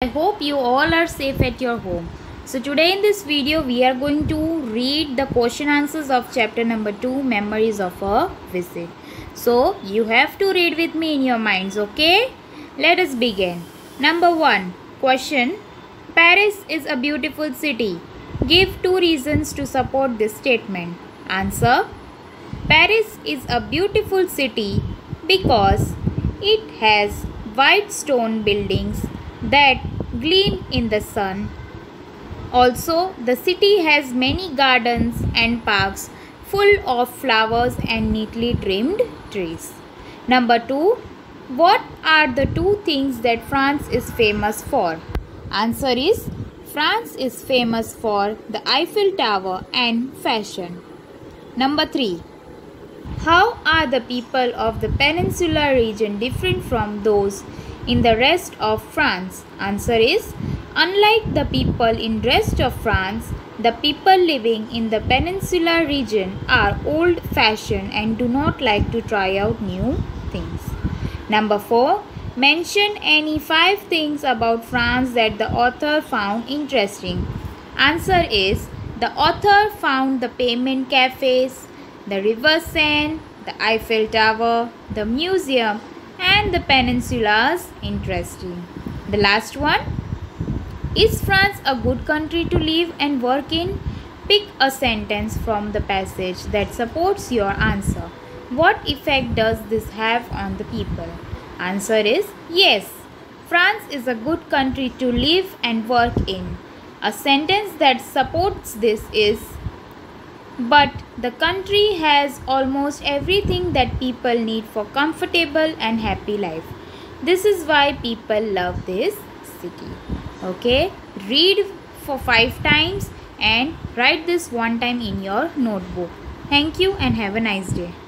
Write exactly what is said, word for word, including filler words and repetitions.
I hope you all are safe at your home. So today in this video we are going to read the question answers of chapter number two, Memories of a Visit. So you have to read with me in your minds, okay? Let us begin. Number one, question. Paris is a beautiful city. Give two reasons to support this statement. Answer. Paris is a beautiful city because it has white stone buildings that gleam in the sun. Also, the city has many gardens and parks full of flowers and neatly trimmed trees. Number two, what are the two things that France is famous for? Answer is, France is famous for the Eiffel Tower and fashion. Number three, how are the people of the peninsular region different from those in the rest of France? Answer is, unlike the people in rest of France, the people living in the peninsular region are old-fashioned and do not like to try out new things. Number four, mention any five things about France that the author found interesting. Answer is, the author found the payment cafes, the River Seine, the Eiffel Tower, the museum, and the peninsulas interesting. The last one, is France a good country to live and work in? Pick a sentence from the passage that supports your answer. What effect does this have on the people? Answer is yes. France is a good country to live and work in. A sentence that supports this is, but the country has almost everything that people need for comfortable and happy life. This is why people love this city. Okay, read for five times and write this one time in your notebook. Thank you and have a nice day.